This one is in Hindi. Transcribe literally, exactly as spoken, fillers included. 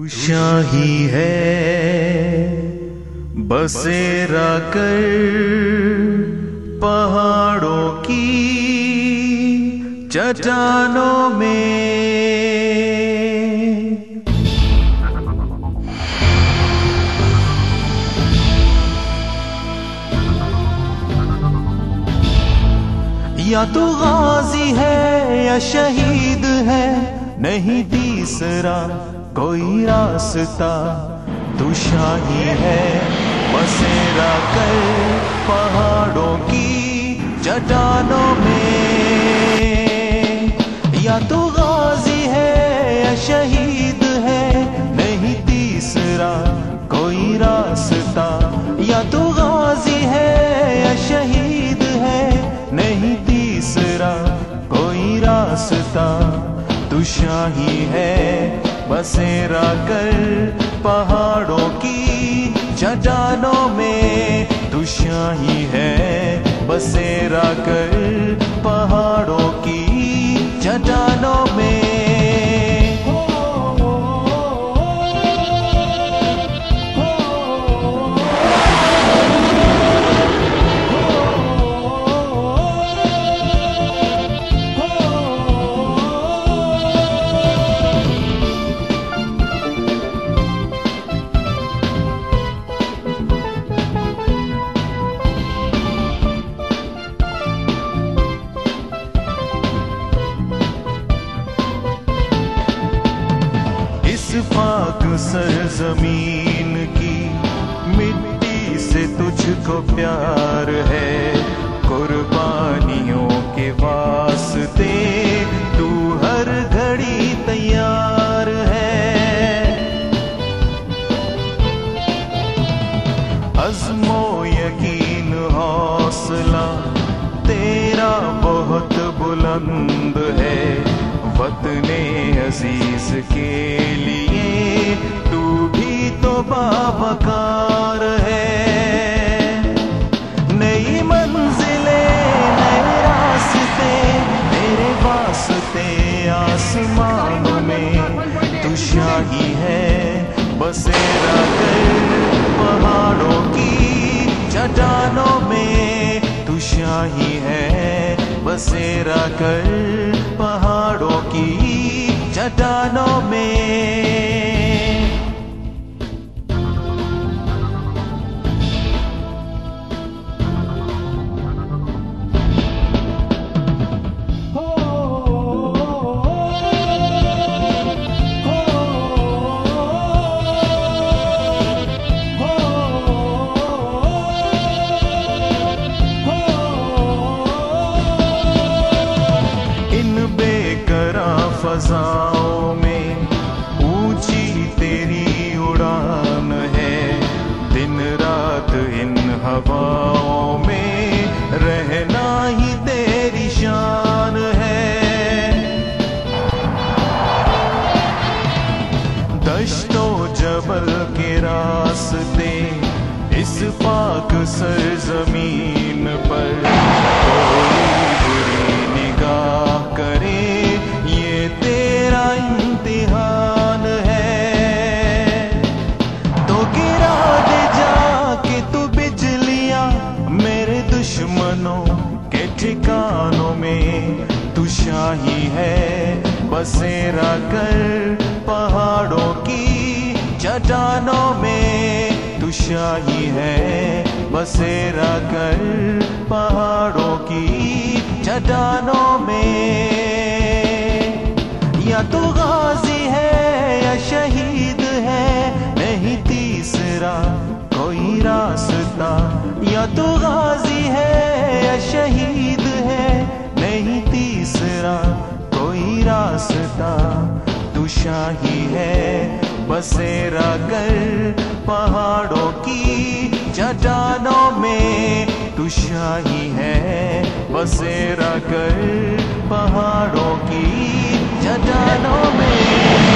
तू शाही है बसेरा कर पहाड़ों की चट्टानों में। या तो गाजी है या शहीद है, नहीं तीसरा कोई रास्ता। तू शाही है बसेरा कर पहाड़ों की चट्टानों में। या तो गाजी है या शहीद है, नहीं तीसरा कोई रास्ता। या तो गाजी है या शहीद है, नहीं तीसरा कोई रास्ता। तू शाही है बसेरा कर पहाड़ों की चट्टानों में। तू शाही है बसेरा कर पहाड़ों की चट्टानों में। पाक सरजमीन की मिट्टी से तुझको प्यार है। कुर्बानियों के वास्ते तू हर घड़ी तैयार है। अज़्मो यकीन हौसला तेरा बहुत बुलंद है। वतने अजीज के लिए तू भी तो बावकार है। नई मंजिलें नए रास्ते तेरे वास्ते आसमानों में। तू शाही है बसेरा कर पहाड़ों की चट्टानों में। तू शाही है बसेरा कर पहाड़ों की चट्टानों में। फज़ाओं में ऊंची तेरी उड़ान है। दिन रात इन हवाओं में रहना ही तेरी शान है। दश्तो जबल के रास्ते इस पाक सरजमीन पर कोई बुरी निगाह करे तेरा इम्तिहान है। तो गिरा दे जाके तू बिजलियां मेरे दुश्मनों के ठिकानों में। तू शाही है बसेरा कर पहाड़ों की चट्टानों में। तू शाही है बसेरा कर पहाड़ों की चट्टानों में। या तो गाजी है या शहीद है, नहीं तीसरा कोई रास्ता। या तो गाजी है या शहीद है, नहीं तीसरा कोई रास्ता। तू शाही है बसेरा कर पहाड़ों की चट्टानों में। तू शाही है बसेरा कर पहाड़ों की चट्टानों में।